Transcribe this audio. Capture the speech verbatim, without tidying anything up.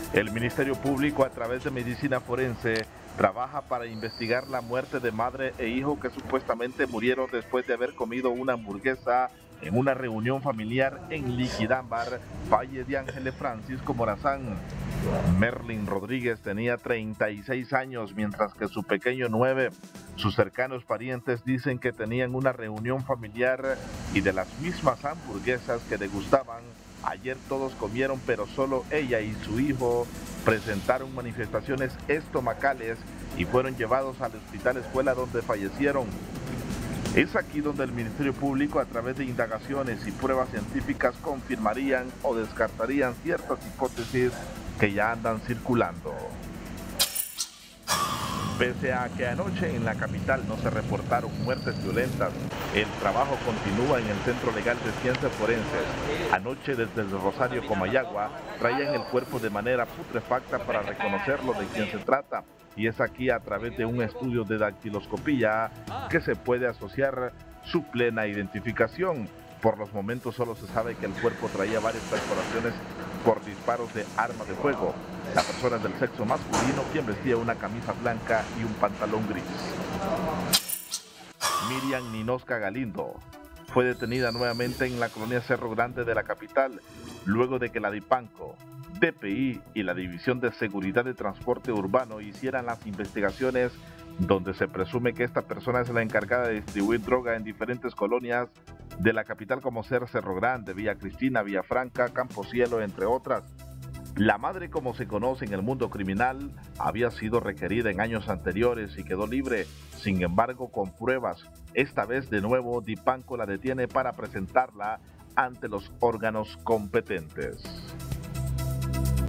El Ministerio Público, a través de Medicina Forense, trabaja para investigar la muerte de madre e hijo que supuestamente murieron después de haber comido una hamburguesa en una reunión familiar en Liquidámbar, Valle de Ángeles, Francisco Morazán. Merlin Rodríguez tenía treinta y seis años, mientras que su pequeño nueve. Sus cercanos parientes dicen que tenían una reunión familiar y de las mismas hamburguesas que degustaban, ayer todos comieron, pero solo ella y su hijo presentaron manifestaciones estomacales y fueron llevados al hospital escuela donde fallecieron. Es aquí donde el Ministerio Público, a través de indagaciones y pruebas científicas, confirmarían o descartarían ciertas hipótesis que ya andan circulando. Pese a que anoche en la capital no se reportaron muertes violentas, el trabajo continúa en el Centro Legal de Ciencias Forenses. Anoche desde el Rosario, Comayagua, traían el cuerpo de manera putrefacta para reconocerlo de quién se trata. Y es aquí, a través de un estudio de dactiloscopía, que se puede asociar su plena identificación. Por los momentos solo se sabe que el cuerpo traía varias perforaciones por disparos de arma de fuego. La persona es del sexo masculino, quien vestía una camisa blanca y un pantalón gris. Miriam Ninosca Galindo fue detenida nuevamente en la colonia Cerro Grande de la capital, luego de que la DIPANCO, D P I y la División de Seguridad de Transporte Urbano hicieran las investigaciones donde se presume que esta persona es la encargada de distribuir droga en diferentes colonias de la capital, como ser Cerro Grande, Villa Cristina, Villa Franca, Campo Cielo, entre otras. La madre, como se conoce en el mundo criminal, había sido requerida en años anteriores y quedó libre, sin embargo con pruebas. Esta vez de nuevo DIPANCO la detiene para presentarla ante los órganos competentes.